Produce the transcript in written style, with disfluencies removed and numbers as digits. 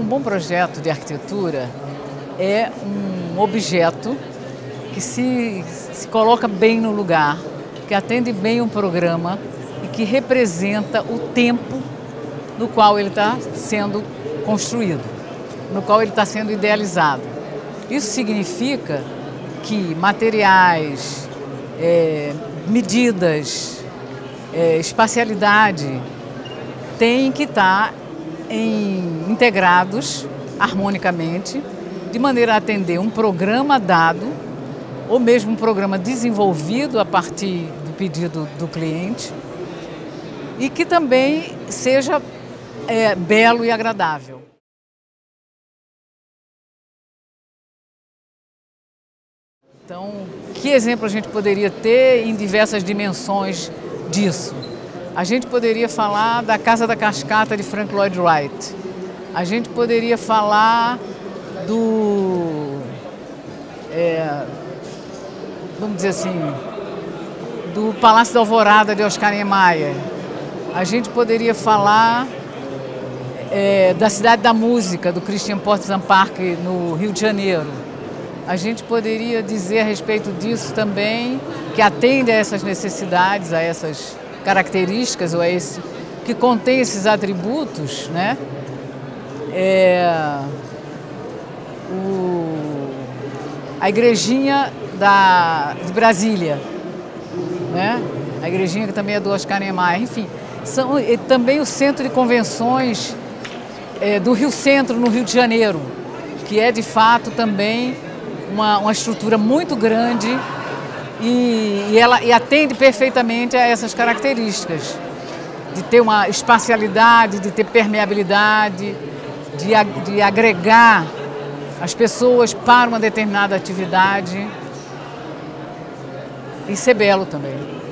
Um bom projeto de arquitetura é um objeto que se coloca bem no lugar, que atende bem um programa e que representa o tempo no qual ele está sendo construído, no qual ele está sendo idealizado. Isso significa que materiais, medidas, espacialidade têm que estar integrados harmonicamente, de maneira a atender um programa dado, ou mesmo um programa desenvolvido a partir do pedido do cliente, e que também seja belo e agradável. Então, que exemplo a gente poderia ter em diversas dimensões disso? A gente poderia falar da Casa da Cascata de Frank Lloyd Wright. A gente poderia falar vamos dizer assim, do Palácio da Alvorada de Oscar Niemeyer. A gente poderia falar da Cidade da Música, do Christian Portzampark Park, no Rio de Janeiro. A gente poderia dizer a respeito disso também, que atende a essas necessidades, a essas características, ou a que contém esses atributos, né? A igrejinha de Brasília, né? A igrejinha que também é do Oscar Niemeyer, enfim. Também o centro de convenções do Rio Centro, no Rio de Janeiro, que é de fato também uma estrutura muito grande e atende perfeitamente a essas características, de ter uma espacialidade, de ter permeabilidade, de agregar as pessoas para uma determinada atividade e ser belo também.